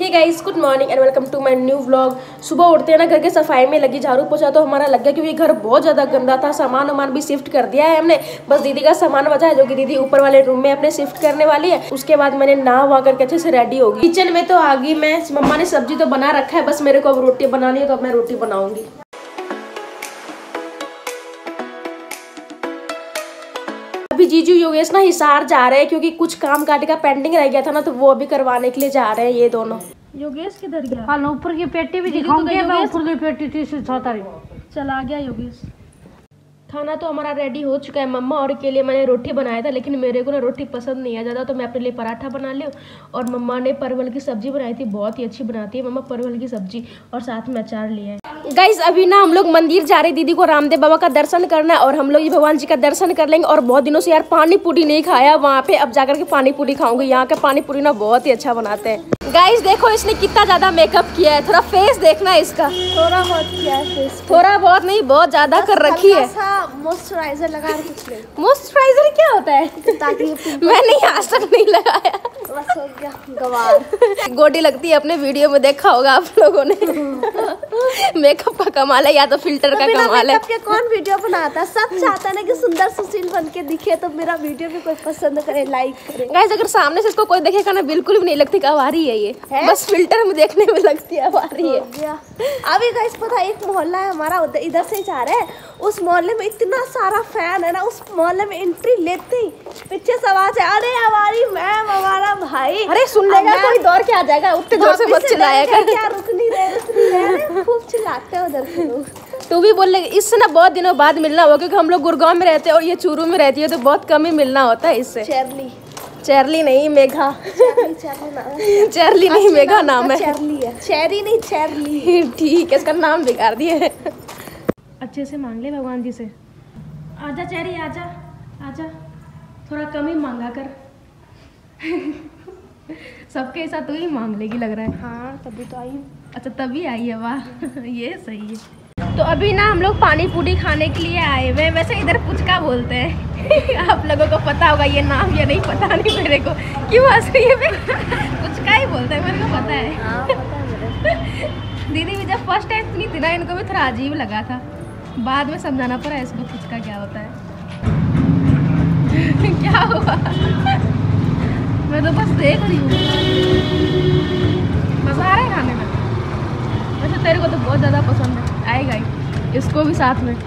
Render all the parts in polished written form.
Guys, good morning and welcome to my new vlog. सुबह उठते हैं ना, घर के सफाई में लगी, झाड़ू पोछा तो हमारा लग गया क्योंकि घर बहुत ज़्यादा गंदा था। सामान भी शिफ्ट कर दिया है हमने, बस दीदी का सामान बचा है जो कि दीदी ऊपर वाले रूम में अपने शिफ्ट करने वाली है। उसके बाद मैंने नहा वहा करके अच्छे से रेडी होगी। किचन में तो आ गई मैं, मम्मा ने सब्जी तो बना रखा है, बस मेरे को अब रोटी बनानी है तो अब मैं रोटी बनाऊंगी। अभी जीजू योगेश ना हिसार जा रहे हैं क्योंकि कुछ काम काटे का पेंडिंग रह गया था ना, तो वो अभी करवाने के लिए जा रहे हैं ये दोनों। योगेश किधर गया? हाँ, ऊपर की पेटी भी दिखाऊंगी मैं, ऊपर की पेटी 36 तारीख चला गया योगेश। खाना तो हमारा रेडी हो चुका है। मम्मा और के लिए मैंने रोटी बनाया था, लेकिन मेरे को ना रोटी पसंद नहीं है ज़्यादा, तो मैं अपने लिए पराठा बना लिया। और मम्मा ने परवल की सब्जी बनाई थी, बहुत ही अच्छी बनाती है मम्मा परवल की सब्जी, और साथ में अचार लिया है। गाइस अभी ना हम लोग मंदिर जा रहे हैं, दीदी को रामदेव बाबा का दर्शन करना है और हम लोग ये भगवान जी का दर्शन कर लेंगे। और बहुत दिनों से यार पानी पूरी नहीं खाया वहाँ पे, अब जाकर के पानी पूरी खाऊंगी। यहाँ का पानी पूरी ना बहुत ही अच्छा बनाते हैं। गाइस देखो इसने कितना ज्यादा मेकअप किया है, थोड़ा फेस देखना है इसका। थोड़ा बहुत किया है फेस, थोड़ा बहुत नहीं, बहुत ज्यादा कर रखी है। मॉइस्चराइजर लगा रखी है। मॉइस्चराइजर क्या होता है? ताकि मैंने आज तक नहीं लगाया, बस हो गया गवार। गोटी लगती है, अपने वीडियो में देखा होगा आप लोगों ने। मेकअप का कमाल है या तो फिल्टर का कमाल है। के कौन वीडियो बनाता है? सब चाहता है ना कि सुंदर सुशील बन के दिखे, तो मेरा वीडियो भी कोई पसंद करे, लाइक करे। गाइस अगर सामने से इसको कोई देखेगा ना, बिल्कुल भी नहीं लगती कब आ रही है ये है? बस फिल्टर में देखने में लगती है अब आ रही है। अभी गाइस पता है, एक मोहल्ला है हमारा, इधर से जा रहे हैं। उस मोहल्ले में इतना सारा फैन है ना, उस मोहल्ले में एंट्री लेते ही पीछे से आवाज है, अरे हमारी मैम, हमारा भाई। अरे सुन लेगा कोई, दौड़ के आ जाएगा, उतने जोर से मत चिल्लाया कर। क्या रुक नहीं रहे, खूब चिल्लाते हैं उधर के लोग। तू भी बोल ले, इससे ना बहुत दिनों बाद मिलना होगा क्योंकि हम लोग गुड़गांव में रहते हैं और ये चूरू में रहती है, तो बहुत कम ही मिलना होता है इससे। चेरली नहीं, मेघा। चेरली नहीं, मेघा नाम है। चेरी नहीं, चेरली। ठीक है, इसका नाम बिगाड़ दिए। अच्छे से मांग ले भगवान जी से। आजा चेरी, आजा आजा, थोड़ा कम ही मांगा कर। सबके साथ तू ही मांग लेगी लग रहा है। हाँ तभी तो आई। अच्छा तभी आई है, वाह ये सही है। तो अभी ना हम लोग पानी पूरी खाने के लिए आए हुए हैं। वैसे इधर पुचका बोलते हैं। आप लोगों को पता होगा ये नाम या नहीं, पता नहीं मेरे को, क्यों हंस रही है? पुचका ही बोलते हैं, मेरे को पता है। हाँ, पता है मेरे। दीदी भी जब फर्स्ट टाइम सुनी थी ना, इनको भी थोड़ा अजीब लगा था, बाद में समझाना पड़ा इसको पुचका क्या होता है। क्या हुआ? मैं तो बस देख रही हूँ। मजा आ रहा है खाने में। वैसे तेरे को तो बहुत ज़्यादा पसंद है, आएगा ही, इसको भी साथ में।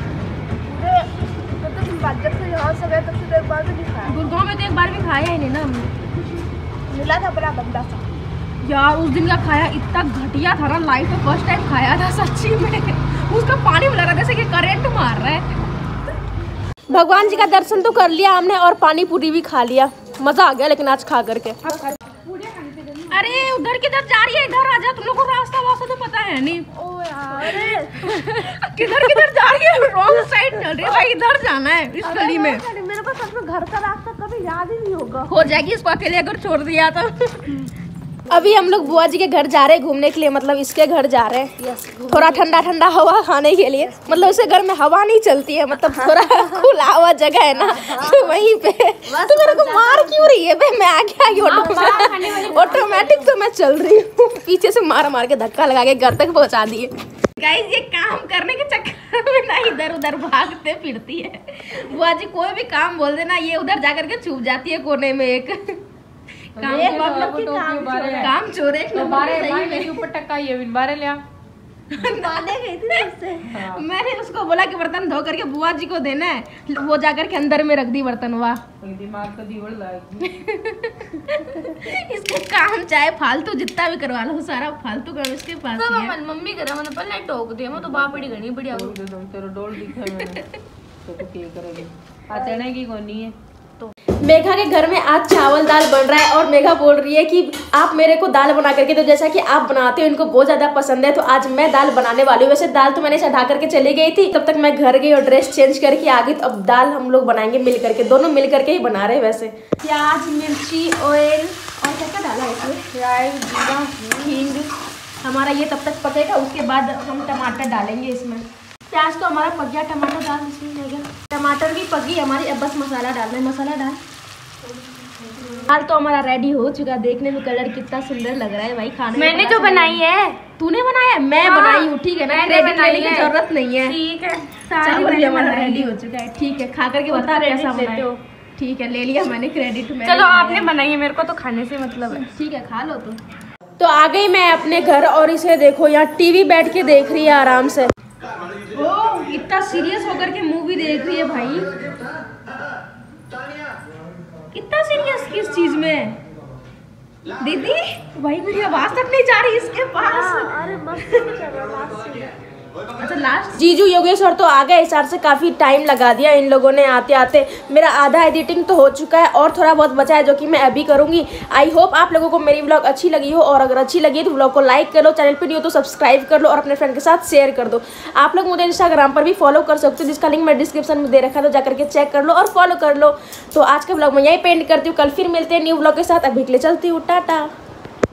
गुड़गांव में तो एक बार भी खाया ही नहीं ना हमने। मिला था बड़ा गंदा सा यार, उस दिन का खाया इतना घटिया था ना, लाइफ में फर्स्ट टाइम खाया था सच्ची में। उसका पानी मिला रहा जैसे कि करंट मार रहा है। भगवान जी का दर्शन तो कर लिया हमने और पानी पूरी भी खा लिया, मजा आ गया लेकिन आज खा करके। अरे उधर किधर जा रही है? इधर आ जा, तुम लोग को रास्ता वास्ता तो पता है नहीं। ओ यार, किधर किधर जा रही है? रॉन्ग साइड चल रही है भाई, इधर जाना है इस गली में। मेरे पास अपने घर का रास्ता कभी याद ही नहीं होगा। हो जाएगी इसको अकेले अगर छोड़ दिया तो। अभी हम लोग बुआ जी के घर जा रहे हैं घूमने के लिए, मतलब इसके घर जा रहे हैं। थोड़ा ठंडा ठंडा हवा खाने के लिए, मतलब इसके घर में हवा नहीं चलती है, मतलब थोड़ा खुला हुआ जगह है ना, तो वहीं पे। तो मेरे को मार क्यों रही है? मैं आगे ऑटोमेटिक तो मैं चल रही हूँ, पीछे से मार मार के धक्का लगा के घर तक पहुँचा दिए। गाइस ये काम करने के चक्कर में ना इधर उधर भागते फिरती है। बुआ जी कोई भी काम बोल देना, ये उधर जाकर के छुप जाती है कोने में। एक काम चोर है, ऊपर टक्का ये बारे लिया। गई थी उससे। मैंने उसको बोला कि बर्तन धो करके बुआ जी को देना है, वो जाकर के अंदर में रख दी बर्तन। वाह, दिमाग का दीवार लाएगी। इसके काम चाहे फालतू जितना भी करवा लो, सारा फालतू काम इसके पास ही है। मम्मी करे मैंने पहले टोक दिया, मैं तो बापड़ी गणी बढ़िया तेरा डोल दिखा मैंने तो क्या करेगी? चने की कोनी है। मेघा के घर में आज चावल दाल बन रहा है और मेघा बोल रही है कि आप मेरे को दाल बना करके दो, जैसा कि आप बनाते हो इनको बहुत ज्यादा पसंद है, तो आज मैं दाल बनाने वाली हूँ। वैसे दाल तो मैंने चढ़ा करके चली गई थी, तब तक मैं घर गई और ड्रेस चेंज करके आ गई। तो अब दाल हम लोग बनाएंगे मिल करके, दोनों मिल करके ही बना रहे हैं। वैसे प्याज, मिर्ची, ऑयल और क्या क्या डाला है इसमें? राई, जीरा, हींग। हमारा ये तब तक पकेगा, उसके बाद हम टमाटर डालेंगे इसमें। प्याज तो हमारा पक गया, टमाटर डाल इसमें हो गया, टमाटर भी पकी हमारी। अब बस मसाला डालना है, मसाला डाल। दाल तो हमारा रेडी हो चुका, देखने में कलर कितना सुंदर लग रहा है भाई। खाने मैंने जो बनाई है। तूने बनाया? मैं बनाई हूँ, ठीक है ना, क्रेडिट लेने की जरूरत नहीं है। ठीक है, चावल भी हमारा रेडी हो चुका है। ठीक है, खा करके बता कैसा बना है। ठीक है, ले लिया मैंने क्रेडिट में। चलो आपने बनाई है, मेरे को तो खाने से मतलब है। ठीक है, खा लो। तो आ गई मैं अपने घर और इसे देखो यहाँ टीवी बैठ के देख रही है आराम से। ओह, इतना सीरियस होकर के मूवी देख रही है भाई। इतना सीरियस किस चीज में? दीदी भाई मेरी आवाज तक नहीं जा रही इसके पास। अरे मस्त चल रहा। अच्छा लास्ट जीजू योगेश्वर तो आ गए, इस से काफ़ी टाइम लगा दिया इन लोगों ने आते आते। मेरा आधा एडिटिंग तो हो चुका है और थोड़ा बहुत बचा है जो कि मैं अभी करूंगी। आई होप आप लोगों को मेरी व्लॉग अच्छी लगी हो, और अगर अच्छी लगी तो व्लॉग को लाइक कर लो, चैनल पर नहीं हो तो सब्सक्राइब कर लो और अपने फ्रेंड के साथ शेयर कर दो। आप लोग मुझे इंस्टाग्राम पर भी फॉलो कर सकते हो, जिसका लिंक मैं डिस्क्रिप्शन में दे रखा है, तो जाकर के चेक कर लो और फॉलो कर लो। तो आज का व्लॉग मैं यही पेंड करती हूँ, कल फिर मिलते हैं न्यू व्लॉग के साथ। अभी के लिए चलती हूँ, टाटा।